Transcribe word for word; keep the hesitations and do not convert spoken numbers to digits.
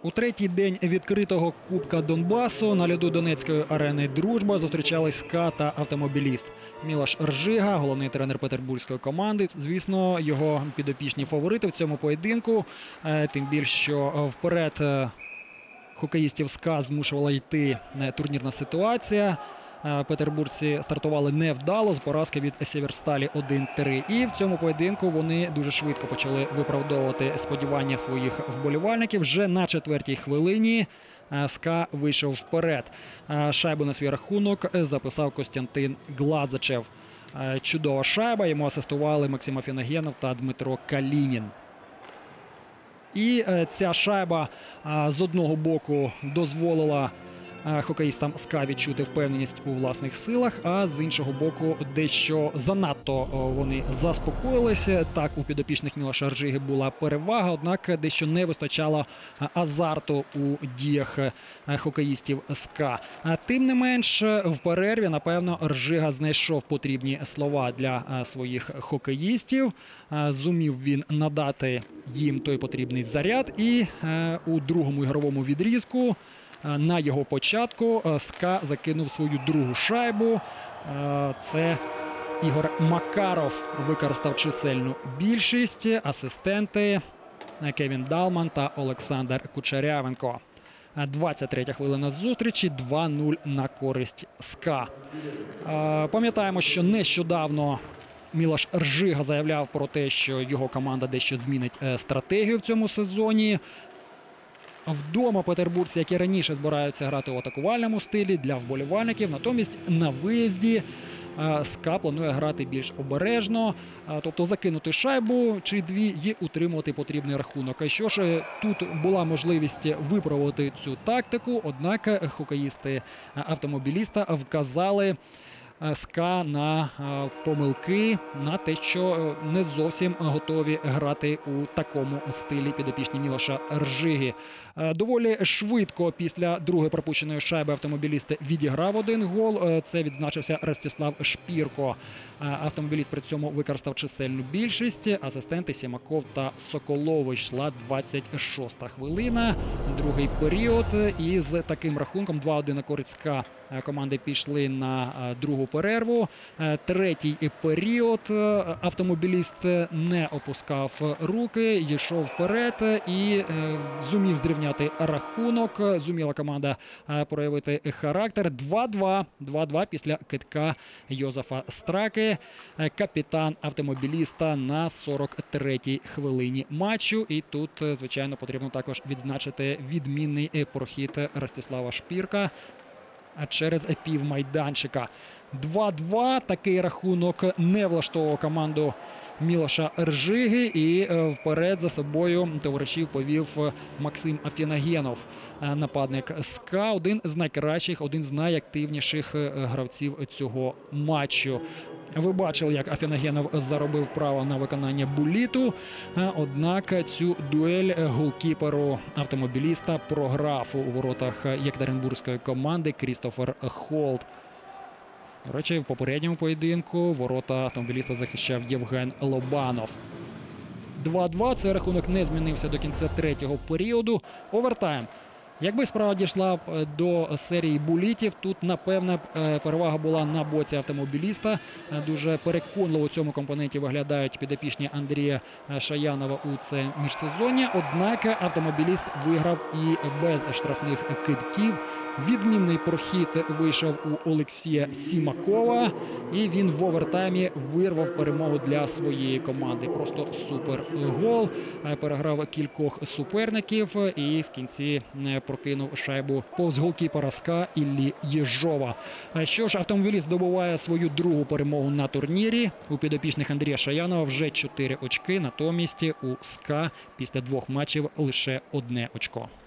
У третій день відкритого Кубка Донбасу на льоду Донецької арени «Дружба» зустрічались СКА та «Автомобіліст». Мілош Ржига, головний тренер петербурзької команди, звісно, його підопічні фаворити в цьому поєдинку. Тим більше, що вперед хокеїстів СКА змушувала йти турнірна ситуація. Петербуржці стартували невдало з поразки від Сєвєрсталі один три. І в цьому поєдинку вони дуже швидко почали виправдовувати сподівання своїх вболівальників. Вже на четвертій хвилині СКА вийшов вперед. Шайбу на свій рахунок записав Костянтин Глазачев. Чудова шайба, йому асистували Максим Афіногенов та Дмитро Калінін. І ця шайба з одного боку дозволила хокеїстам СКА відчути впевненість у власних силах, а з іншого боку дещо занадто вони заспокоїлися. Так, у підопічних Мілоша Ржиги була перевага, однак дещо не вистачало азарту у діях хокеїстів СКА. Тим не менш, в перерві, напевно, Ржига знайшов потрібні слова для своїх хокеїстів. Зумів він надати їм той потрібний заряд, і у другому ігровому відрізку на його початку СКА закинув свою другу шайбу. Це Ігор Макаров використав чисельну більшість. Асистенти Кевін Далман та Олександр Кучерявенко. двадцять третя хвилина зустрічі, два нуль на користь СКА. Пам'ятаємо, що нещодавно Мілош Ржига заявляв про те, що його команда дещо змінить стратегію в цьому сезоні. Вдома петербуржці, як і раніше, збираються грати у атакувальному стилі для вболівальників. Натомість на виїзді СКА планує грати більш обережно, тобто закинути шайбу чи дві і утримувати потрібний рахунок. А що ж, тут була можливість випробувати цю тактику, однак хокеїсти автомобіліста вказали СКА на помилки, на те, що не зовсім готові грати у такому стилі підопічні Мілоша Ржиги. Доволі швидко після другої пропущеної шайби автомобіліст відіграв один гол. Це відзначився Ростислав Шпірко. Автомобіліст при цьому використав чисельну більшість. Асистенти Сімаков та Соколов. Йшла двадцять шоста хвилина. Другий період. І з таким рахунком два один на користь СКА команди пішли на другу перерву. Третій період. Автомобіліст не опускав руки, йшов вперед і зумів зрівняти рахунок. Зуміла команда проявити характер. два два. два два після кидка Йозефа Страки. Капітан автомобіліста на сорок третій хвилині матчу. І тут, звичайно, потрібно також відзначити відмінний прохід Ростислава Шпірка через півмайданчика. два два. Такий рахунок не влаштовував команду Мілоша Ржиги, і вперед за собою товаришів повів Максим Афіногенов, нападник СКА. Один з найкращих, один з найактивніших гравців цього матчу. Ви бачили, як Афіногенов заробив право на виконання буліту, однак цю дуель голкіперу автомобіліста програв у воротах єкатеринбурзької команди Крістофер Холт. До речі, в попередньому поєдинку ворота автомобіліста захищав Євген Лобанов. два два. Цей рахунок не змінився до кінця третього періоду. Овертайм. Якби справа дійшла до серії булітів, тут, напевне, перевага була на боці автомобіліста. Дуже переконливо у цьому компоненті виглядають підопічні Андрія Шаянова у це міжсезоння. Однак автомобіліст виграв і без штрафних кидків. Відмінний прохід вийшов у Олексія Сімакова, і він в овертаймі вирвав перемогу для своєї команди. Просто супер гол. Переграв кількох суперників і в кінці прокинув шайбу повз голкіпера СКА Іллі Єжова. Що ж, автомобіліст здобуває свою другу перемогу на турнірі. У підопічних Андрія Шаянова вже чотири очки, натомість у СКА після двох матчів лише одне очко.